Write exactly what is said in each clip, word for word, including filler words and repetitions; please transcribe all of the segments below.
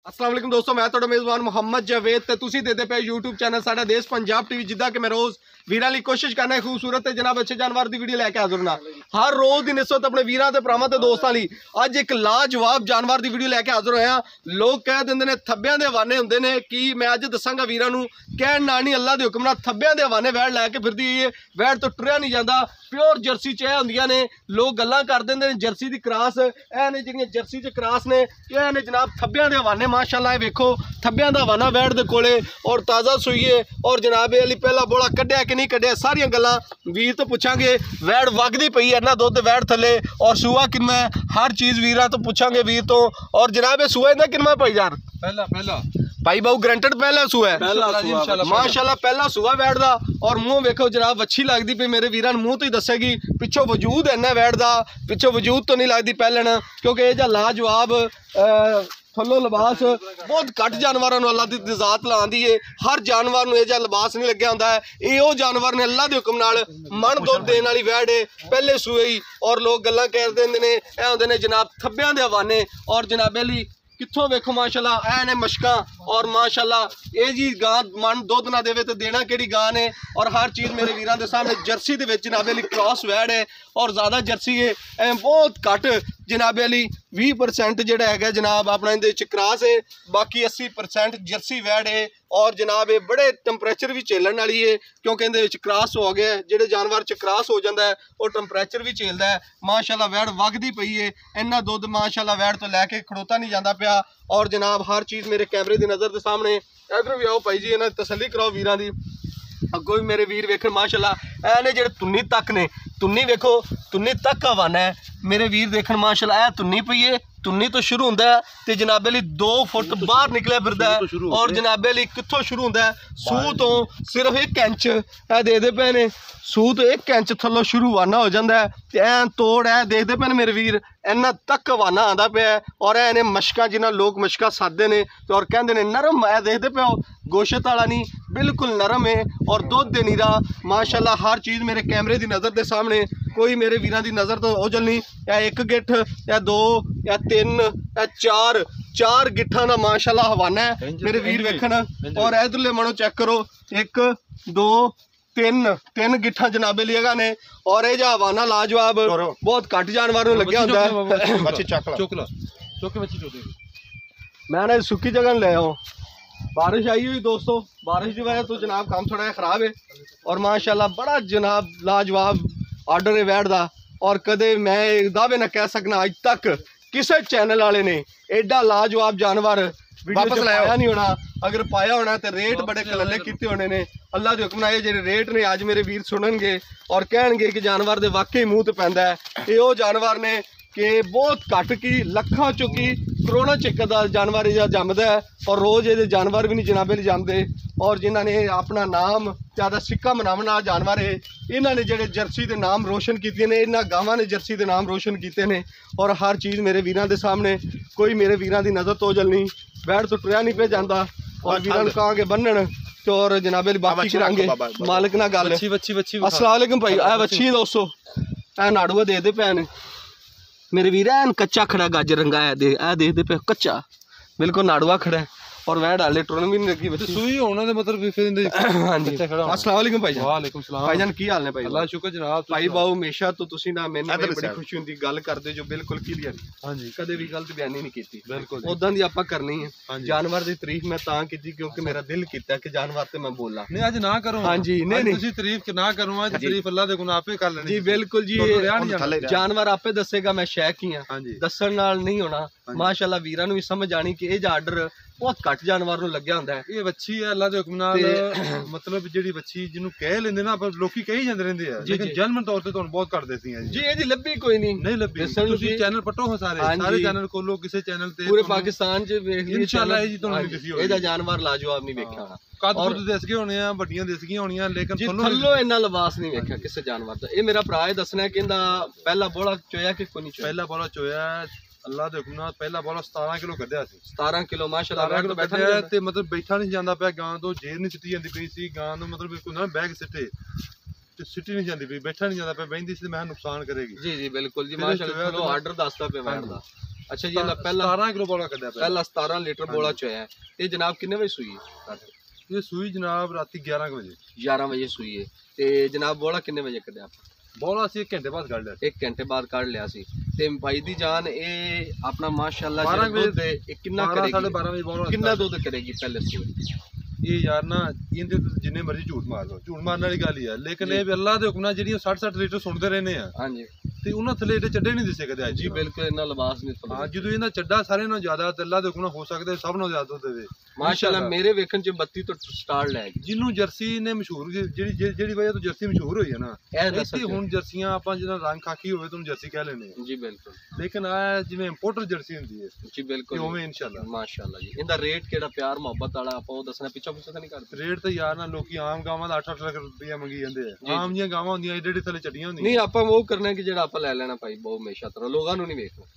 अस्सलाम वालेकुम दोस्तों, मैं ਤੁਹਾਡਾ ਮੇਜ਼ਬਾਨ ਮੁਹੰਮਦ ਜਾਵੇਦ ਤੇ ਤੁਸੀਂ ਦੇਖਦੇ ਪਏ YouTube ਚੈਨਲ ਸਾਡਾ ਦੇਸ਼ ਪੰਜਾਬ ਟੀਵੀ। ਜਿੱਦਾਂ ਕਿ ਮੈਂ ਰੋਜ਼ ਵੀਰਾਂ ਲਈ ਕੋਸ਼ਿਸ਼ ਕਰਨਾ ਖੂਬਸੂਰਤ ਤੇ ਜਨਾਬ ਅੱਛੇ ਜਾਨਵਰ ਦੀ ਵੀਡੀਓ ਲੈ ਕੇ ਹਾਜ਼ਰ ਹਾਂ। ਹਰ ਰੋਜ਼ ਦੀ ਨਿਸਬਤ ਆਪਣੇ ਵੀਰਾਂ ਤੇ ਭਰਾਵਾਂ ਤੇ ਦੋਸਤਾਂ ਲਈ ਅੱਜ ਇੱਕ ਲਾਜਵਾਬ ਜਾਨਵਰ ਦੀ ਵੀਡੀਓ ਲੈ ਕੇ ਹਾਜ਼ਰ ਹੋਇਆ। ਲੋਕ ਕਹਿ ਦਿੰਦੇ ਨੇ ਥੱਬਿਆਂ ਦੇ ਹਵਾਨੇ ਹੁੰਦੇ ਨੇ, ਕਿ ਮੈਂ ਅੱਜ ਦੱਸਾਂਗਾ ਵੀਰਾਂ ਨੂੰ ਕਹਿਣ ਨਾਲ ਨਹੀਂ, ਅੱਲਾ ਦੇ ਹੁਕਮ ਨਾਲ ਥੱਬਿਆਂ ਦੇ ਹਵਾਨੇ ਵੈੜ ਲੈ ਕੇ ਫਿਰਦੀ ਹੈ। ਵੈੜ ਤੋਂ ਟੁਰਿਆ ਨਹੀਂ ਜਾਂਦਾ। प्योर जर्सी च होंदियां ने, लोग गल्लां कर देंदे ने जर्सी दी क्रास। ए ने जिहड़ियां जर्सी च क्रास ने, ए ने जनाब थब्बियां दे हवाने माशाअल्लाह। वेखो थब्बियां दा हवाना वैड़ दे कोले और ताज़ा सूईए और जनाब अली पहला बोला कड्ढिया कि नहीं कड्ढिया, सारियां गल्लां वीर तो पुछांगे। वैड़ वगदी पई है ना दुध वैड़ थले, और सूआ किनवा हर चीज़ वीरां तो पुछांगे वीर तो। और जनाब सूआ इहदा किनवा भाई यार? पहला पहला भाई बाबू ग्रंटेड पहला सूआ है माशाअल्लाह, पहला सूआ वैड़ दा। और मुँह वेखो जनाब अच्छी लगती पई मेरे वीरां नूं, मुँह तो ही दसेगी। पिछों वजूद है ना वैड़ दा, पिछों वजूद तो नहीं लगती पहलन, क्योंकि यह जा लाजवाब थल्लों लिबास बहुत घट जानवरों को अल्लाह की जात लाँदी है। हर जानवर को यह लिबास नहीं लग्या होंदा है। ये जानवर ने अल्लाह के हुक्म नाल मन दुध देने वाली वैड़ है, पहले सूए ही। और लोग गल्लां कर देंदे ने, ए हुंदे ने जनाब थब्बियां दे हवाने। और जनाब अली कित्थों वेखो माशाअल्लाह ऐ ने मशकां, और माशाअल्लाह ये जी गां मन दुध ना देवे तो देना केड़ी गां ने। और हर चीज़ मेरे वीरां दे सामने जर्सी दे विच जनाबे अली क्रॉस वैड़ है, और ज़्यादा जर्सी है ऐ बहुत घट जनाबे अली बीस परसेंट जिहड़ा है जनाब अपना इहदे विच क्रॉस है, बाकी अस्सी परसेंट जर्सी वैड़ है। और जनाब ये बड़े टैंपरेचर भी झेलन वाली है, क्योंकि इहदे विच क्रॉस हो गया है। जिहड़े जानवर च क्रॉस हो जाता है वो टैंपरेचर भी झेलदा है। माशाअल्लाह वैड़ वगदी पई है, इन्ना दुध माशाअल्लाह वैड़ तो लैके खड़ोता नहीं जाता पिया। और जनाब हर चीज़ मेरे कैमरे की नज़र के सामने। इधर भी आओ भाई जी, इन्हां दी तसल्ली कराओ वीरां दी। अगों भी मेरे वीर वेखन माशाअल्लाह ऐ ने जेह्ड़े तुन्नी तक ने, तुन्नी वेखो तुन्नी तक हवाना है मेरे वीर देखन माशाअल्लाह। ऐ तुन्नी पई है, तुन्नी तो शुरू होंदा है ते जनाबे अली दो फुट बाहर निकलिया फिरदा है। और जनाबे अली कित्थों शुरू होंदा है? सूह तो सिर्फ एक इंच ऐ देखदे पे ने, सूह तो एक इंच थल्लों शुरू हवाना हो जाता है। ते ऐ तोड़ ऐ देखदे पे ने मेरे वीर, इन्ना तक हवाना आंदा पिया। और ऐ ने मशकां जिन्हां लोग मशकां सादे ने ते और कहंदे ने नरम, ऐ देखदे पे हो गोशत वाला नहीं, बिल्कुल नरम है और दुध दे नीरा माशाअल्लाह। हर चीज़ मेरे कैमरे की नज़र के सामने, कोई मेरे वीरां की नज़र तो ओझल नहीं। या एक गिठ या दो या तीन या चार चार गिट्ठां दा माशाअल्लाह हवाना है मेरे वीर वेखन। और इधरले मनो चेक करो, एक दो तीन तीन गिट्ठां जनाबे लिएगा ने। और ये जा हवाना लाजवाब बहुत घट जानवर नूं लग्या हुंदा है। मैं ना सुखी जगह ले आओ, बारिश आई हुई दोस्तों, बारिश की वजह तो जनाब काम थोड़ा खराब है। और माशाअल्लाह बड़ा जनाब लाजवाब आर्डर है वैड़ दा। और कदे मैं दावे ना कह सकना अज तक किसी चैनल वाले ने एडा लाजवाब जानवर वापस लाया नहीं होना। अगर पाया होना तो रेट बड़े कलले किते होने ने। अल्लाह के हुक्म नाल जेहड़े रेट ने अज मेरे वीर सुननगे और कहणगे कि जानवर दे वाकई मूँह ते पैंदा है। ये वो जानवर ने कि बहुत घट की लखा चुकी करोड़ों च एक जानवर जमदा है। और रोज़ ये जानवर भी नहीं जनाबे नहीं जमते। और जिन्होंने अपना नाम ज़्यादा सिक्का मनावन वाला जानवर है, इन्होंने जेडे जर्सी के नाम रोशन किए ने, इन्होंने गावां ने जर्सी के नाम रोशन किए ने। और हर चीज़ मेरे वीरां दे सामने, कोई मेरे वीरां दी नज़र तो ओझल नहीं। वैड़ तो टुरिया नहीं पे जाता। और वीरां नूं कहांगे बन्नण ते और जनाबे बाकी करांगे मालिक नाल गल। अस्सलाम वालेकुम भाई, आ वच्छी दोस्तों ऐ नाड़ूआ दे दे पे ने मेरे वीर। ऐन कच्चा खड़ा गाजर रंगा है, दे ऐ देखते पे कच्चा बिल्कुल नाड़ुआ खड़ा है। और वैड़ हाले टुरन भी नहीं लगी बच्ची सूई होने दे मतलब फिर हां जी। अस्सलाम वालेकुम भाई जान। वालेकुम सलाम भाईजान, की हाल ने भाई? अल्लाह शुक्र जनाब। भाई बाऊ हमेशा तो तुसी ना मैनूं बड़ी खुशी हुंदी गल करदे जो बिल्कुल क्लियर। हां जी, कदे भी गलत बयानी नहीं कीती। बिल्कुल उदां दी आपां करनी है। जानवर दी तारीफ मैं तां कीती क्योंकि मेरा दिल कीता कि जानवर ते मैं बोला नहीं अज ना करूं। हां जी, नहीं नहीं तुसी तारीफ ना करूं, अज तारीफ अल्लाह दे गुण आपे कर लेनी जी। बिल्कुल जी, जानवर आपे दसेगा, मैं शैक ही हां, दस्सण नाल नहीं होना। माशाअल्लाह वीरां नूं भी समझ आनी कि ये आर्डर बहुत घट जानवर नूं लग्या हुंदा है। ये वच्छी है अल्लाह दे हुक्म नाल, मतलब जेहड़ी वच्छी जिन्नू कह लेंदे ना, पर लोकी कही जांदे रहंदे आ, लेकिन जन्म तौर ते तुहानू बहुत घट देसी है जी। जी एदी लब्भी कोई नहीं नहीं लब्भी। तुसी चैनल पटो हो सारे सारे चैनल खोलो, किसी चैनल ते पूरे पाकिस्तान च वेख लीजिए इंशाअल्लाह ये जी तुहानू दिसी होगी। एदा जानवर लाजवाब नहीं वेख्या होना। कद कुद दसगे होने आ, बड्डियां दसगियां होणियां, लेकिन थल्लो इन्ना लिबास नहीं वेख्या किसी जानवर दा। ये मेरा भरा है दसना कि इंदा पहला बोला चोया कि कोई नहीं चोया? पहला बोला चोया अल्लाह दे हुक्म नाल, पहला बोला सतारह किलो कड्ढिया सी। सतारह किलो माशाअल्लाह बैठ बैठा ते मतलब बैठा नहीं जांदा पिया। गां तो जेर नहीं सिੱਟੀ ਜਾਂਦੀ ਪਈ ਸੀ। गां ਨੂੰ मतलब बिल्कुल ना बैग सिੱਟੇ ਤੇ ਸਿੱਟੀ ਨਹੀਂ ਜਾਂਦੀ ਪਈ, बैठा नहीं जांदा पिया, ਬੈਂਦੀ ਸੀ ਤੇ ਮੈਂ ਨੁਕਸਾਨ ਕਰੇਗੀ। जी जी बिल्कुल जी माशाअल्लाह। चलो आर्डर दसदा पे वैड़ दा अच्छा जी पहला सतारह किलो बोला कड्या पहला सतारह लीटर बोला चोया है। ये जनाब किन्ने बजे सूई है? ये सूई जनाब राती ग्यारह बजे ग्यारह बजे सूई है। ते जनाब बोला किन्ने बजे कड्या? बोला सी एक घंटे बाद कढ़ लिया। एक घंटे बाद काढ़ लिया सी। ते भाई दी जान ए अपना माशाल्लाह जेड़ा दुध है ए किन्ना करेगी? साढ़े बारह बजे बोला किन्ना दुध करेगी पहले सूई? ये यार ना इनदे जिन्ने मर्जी झूठ मार लो, झूठ मारने वाली गल ही है, लेकिन ये अल्लाह दे हुक्म नाल जेहड़ी साठ साठ लीटर सुनते रहने हैं। हां जी ते उन्हां थले एडे चड्डे नहीं दिसे कदे जी बिल्कुल इन्ना लिबास नहीं थले। हां जदों इन्दा चड्डा सारे नाल ज्यादा ते अल्लाह दे हुक्म नाल हो सकदे सब नाल ज्यादा देवे माशाल्लाह। मेरे वेखन च बत्ती तो स्टार्ट लैगी जिन्नू जर्सी ने मशहूर जेहड़ी जेहड़ी वजह तो जर्सी मशहूर होई है ना, इत्थे हुन जर्सियां आपां जिन्ना रंग खाकी होवे तो जर्सी कह लेने जी बिल्कुल, लेकिन आ जिवें इंपोर्टर जर्सी हुंदी है जी बिल्कुल उवें इंशाल्लाह माशाल्लाह जी। इंदा रेट केड़ा प्यार मोहब्बत वाला आपां ओ दसना पिछा पिछा तो नहीं करदे? रेट तो यार ना लोकी आम गावां दा अठ अठ लाख रुपया मंगी जांदे हैं। आम जियां गावां हुंदियां एडे एडे थले चड्डियां हुंदियां नहीं आपां वो करना कि जेड़ा आपां ले लेना भाई बहुत हमेशा तरह लोगां नूं नहीं वेखना।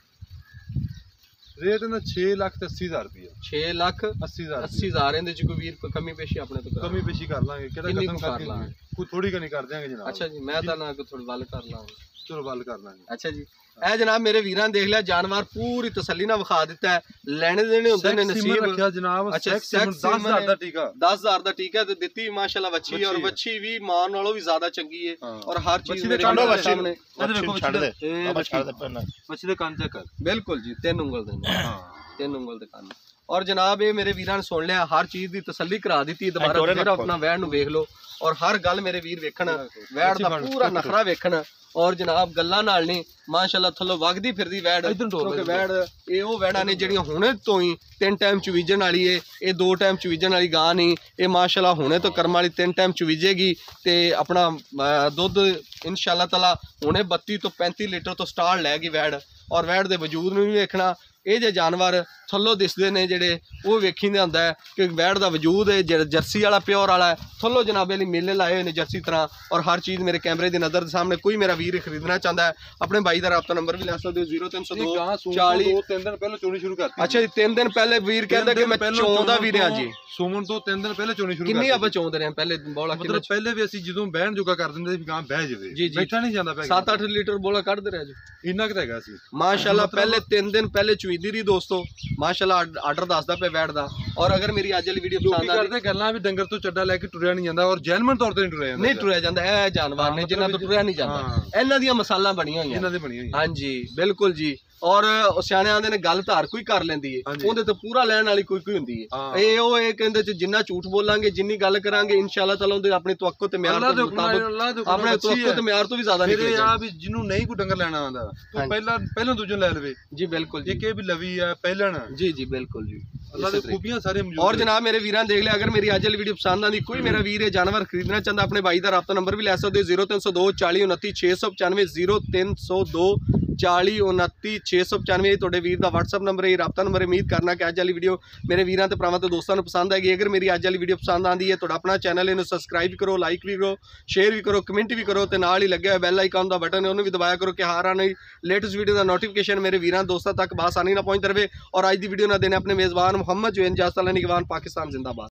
रेट ना छे लाख ते अस्सी हजार रुपया छे लाख अस्सी हजार अस्सी हजार इहदे च कोई वीर कोई कमी पेशी अपने तो कमी पेशी कर लांगे केड़ा कसम करके कोई थोड़ी कनी कर देंगे जनाब। अच्छा जी मैं तां ना कोई थोड़ी गल कर लांगे, चलो गल कर लांगे। अच्छा जी ए जनाब मेरे वीरां देख लिया जानवर पूरी तसल्ली ना विखा दिता है। लेने देने हुंदे ने नसीब रखिया जनाब। अच्छा दस हजार दा टीका दस हजार दा टीका ते दित्ती माशाल्लाह बच्ची है और बच्ची भी मां नालों भी ज्यादा चंगी है और हर चीज मेरे सामने छड़ दे बाबा छड़ दे पन्ना बच्ची दे कान चेक कर। बिल्कुल जी तीन उंगल दे हां तीन उंगल दे कान। और जनाब ये मेरे वीरां ने सुन लिया, हर चीज दी तसल्ली करा दी। दोबारा फिर अपना वैड़ नु वेख लो और हर गल मेरे वीर वेखण वैड़ दा पूरा नखरा वेखण और जनाब गल्लां नाल नहीं माशाल्लाह थल्लों वगदी फिरदी वैड़ क्योंकि वैड़ ये वो वैड़ा ने जेहड़ियां हुणे तो ही तीन टाइम चवीजण वाली है, ये दो टाइम चवीजण वाली गां नहीं, ये माशाल्लाह हुणे तो कर्म वाली तीन टाइम चवीजेगी ते अपना दुध इंशाल्लाह ताला हुणे बत्ती तो पैंती लीटर तो स्टार्ट लैगी वैड़। और वैड़ दे वजूद नूं भी वेखना ਇਹ ਜੇ ਜਾਨਵਰ ਥੱਲੋਂ ਦਿਸਦੇ ਨੇ ਜਿਹੜੇ ਉਹ ਵੇਖੀਂਦਾ ਹੁੰਦਾ ਹੈ ਕਿ ਵੈੜ ਦਾ ਵਜੂਦ ਹੈ ਜਿਹੜਾ ਜਰਸੀ ਵਾਲਾ ਪਿਓਰ ਵਾਲਾ ਹੈ। ਥੱਲੋਂ ਜਨਾਬੇ ਲਈ ਮੇਲੇ ਲਾਏ ਹੋਏ ਨੇ ਜਰਸੀ ਤਰ੍ਹਾਂ ਔਰ ਹਰ ਚੀਜ਼ ਮੇਰੇ ਕੈਮਰੇ ਦੀ ਨਜ਼ਰ ਦੇ ਸਾਹਮਣੇ। ਕੋਈ ਮੇਰਾ ਵੀਰ ਖਰੀਦਣਾ ਚਾਹੁੰਦਾ ਹੈ ਆਪਣੇ ਭਾਈ ਦਾ ਰਾਬਤਾ ਨੰਬਰ ਵੀ ਲੈ ਸਕਦੇ ਹੋ ਜ਼ੀਰੋ ਤਿੰਨ ਸੌ ਦੋ ਚਾਲੀ। ਦੋ ਤਿੰਨ ਦਿਨ ਪਹਿਲਾਂ ਚੋਣੀ ਸ਼ੁਰੂ ਕਰਤੀ। ਅੱਛਾ ਜੀ ਤਿੰਨ ਦਿਨ ਪਹਿਲੇ ਵੀਰ ਕਹਿੰਦਾ ਕਿ ਮੈਂ ਚੋਂਦਾ ਵੀ ਰਿਹਾ ਜੀ। ਸੁਮਨ ਤੋਂ ਤਿੰਨ ਦਿਨ ਪਹਿਲੇ ਚੋਣੀ ਸ਼ੁਰੂ ਕਿੰਨੀ ਆਪਾਂ ਚੋਂਦੇ ਰਹੇ ਪਹਿਲੇ ਬੋਲਾ ਮਤਲਬ ਪਹਿਲੇ ਵੀ ਅਸੀਂ ਜਦੋਂ ਬਹਿਣ ਜੋਗਾ ਕਰ ਦਿੰਦੇ ਸੀ ਗਾਂ ਬਹਿ ਜਾਵੇ ਬੈਠਾ ਨਹੀਂ ਜਾਂਦਾ ਪਿਆ ਸੱਤ ਅੱਠ ਲੀਟਰ ਬੋਲਾ ਕੱਢਦੇ ਰਹੇ ਜੀ ਇੰਨਾ ਕੁ ਹੈਗਾ ਸੀ ਮਾਸ਼ਾਅੱਲਾ। ਪਹਿਲੇ ਤਿੰਨ ਦਿਨ ਪਹਿਲੇ ਚਵੀਦੀ ਰਹੀ ਦੋਸਤੋ ਮਾਸ਼ਾਅੱਲਾ ਆਰਡਰ ਦੱਸਦਾ ਪਿਆ ਵੈੜ ਦਾ। ਔਰ ਅਗਰ ਮੇਰੀ ਅੱਜ ਵਾਲੀ ਵੀਡੀਓ ਪਸੰਦ ਆ ਕਰਦੇ ਗੱਲਾਂ ਵੀ ਡੰਗਰ ਤੋਂ ਚੱਡਾ ਲੈ ਕੇ ਟੁਰਿਆ ਨਹੀਂ ਜਾਂਦਾ ਔਰ ਜੈਨੂਇਨ ਤੌਰ ਤੇ ਨਹੀਂ ਟੁਰਿਆ ਜਾਂਦਾ ਨਹੀਂ ਟੁਰਿਆ ਜਾਂਦਾ। ਇਹ ਜਾਨਵਰ ਨੇ ਜਿਨ੍ਹਾਂ ਤੋਂ ਟੁਰਿਆ ਨਹੀਂ ਜਾਂਦਾ ਇਹਨਾਂ ਦੀਆਂ ਮਸਾਲਾਂ ਬਣੀਆਂ ਹੋਈਆਂ ਇਹਨਾਂ ਦੇ ਬਣੀਆਂ ਹੋਈਆਂ ਹਾਂਜੀ ਬਿਲਕੁਲ ਜੀ। ਔਰ ਸਿਆਣੇ ਆਂਦੇ ਨੇ ਗੱਲ ਧਾਰ ਕੋਈ ਕਰ ਲੈਂਦੀ ਹੈ ਉਹਦੇ ਤੇ ਪੂਰਾ ਲੈਣ ਵਾਲੀ ਕੋਈ ਕੋਈ ਹੁੰਦੀ ਹੈ। ਇਹ ਉਹ ਇਹ ਕਹਿੰਦੇ ਚ ਜਿੰਨਾ ਝੂਠ ਬੋਲਾਂਗੇ ਜਿੰਨੀ ਗੱਲ ਕਰਾਂਗੇ ਇਨਸ਼ਾਅੱਲਾ ਤਾਲਾ ਉਹਦੇ ਆਪਣੀ ਤਵੱਕੁ ਤੇ ਮਿਆਰ ਦੇ ਮੁਤਾਬਕ ਆਪਣੇ ਤਵੱਕੁ ਤੇ ਮਿਆਰ ਤੋਂ ਵੀ ਜ਼ਿਆਦਾ ਨਹੀਂ ਇਹ ਆ ਵੀ ਜਿਹਨੂੰ ਨਹੀਂ ਕੋਈ ਡੰਗਰ ਲੈਣਾ ਆਉਂਦਾ ਤੂੰ ਪਹਿਲਾਂ ਪਹਿਲਾਂ ਦੂਜੇ ਲੈ ਲਵੇ ਜੀ ਬਿਲकुल ਜੀ ਕਿ ਵੀ ਲਵੀ ਆ ਪਹਿਲਾਂ जी जी बिल्कुल जी अल्लाह दे खूबियां सारे मौजूद। और जनाब मेरे वीरां देख लिया, अगर मेरी अज वाली वीडियो पसंद आती कोई मेरा वीर है जानवर खरीदना चाहता अपने भाई का राब्ता नंबर भी ले सकते हो जीरो तीन सौ दो चाली उनती छे सौ पचानवे जीरो तीन सौ दो चाली उनती छे सौ पचानवे ਤੁਹਾਡੇ ਵੀਰ ਦਾ WhatsApp ਨੰਬਰ ਹੈ ਰਾਬਤਾ ਨੰਬਰ। ਉਮੀਦ ਕਰਨਾ ਕਿ ਅੱਜ ਵਾਲੀ ਵੀਡੀਓ ਮੇਰੇ ਵੀਰਾਂ ਤੇ ਭਰਾਵਾਂ ਤੇ ਦੋਸਤਾਂ ਨੂੰ ਪਸੰਦ ਆਏਗੀ। ਅਗਰ ਮੇਰੀ ਅੱਜ ਵਾਲੀ ਵੀਡੀਓ ਪਸੰਦ ਆਂਦੀ ਹੈ ਤੁਹਾਡਾ ਆਪਣਾ ਚੈਨਲ ਇਹਨੂੰ ਸਬਸਕ੍ਰਾਈਬ ਕਰੋ, ਲਾਈਕ ਵੀ ਕਰੋ, ਸ਼ੇਅਰ ਵੀ ਕਰੋ, ਕਮੈਂਟ ਵੀ ਕਰੋ ਤੇ ਨਾਲ ਹੀ ਲੱਗਿਆ ਹੋਇਆ ਬੈਲ ਆਈਕਨ ਦਾ ਬਟਨ ਹੈ ਉਹਨੂੰ ਵੀ ਦਬਾਇਆ ਕਰੋ ਕਿ ਹਰ ਆਉਣ ਵਾਲੀ ਲੇਟੈਸਟ ਵੀਡੀਓ ਦਾ ਨੋਟੀਫਿਕੇਸ਼ਨ ਮੇਰੇ ਵੀਰਾਂ ਦੋਸਤਾਂ ਤੱਕ ਬਾਸਾਨੀ ਨਾਲ ਪਹੁੰਚਦਾ ਰਹੇ। और आज की वीडियो ना देने अपने मेज़बान मोहम्मद जो इजाज़त निगवान पाकिस्तान जिंदाबाद।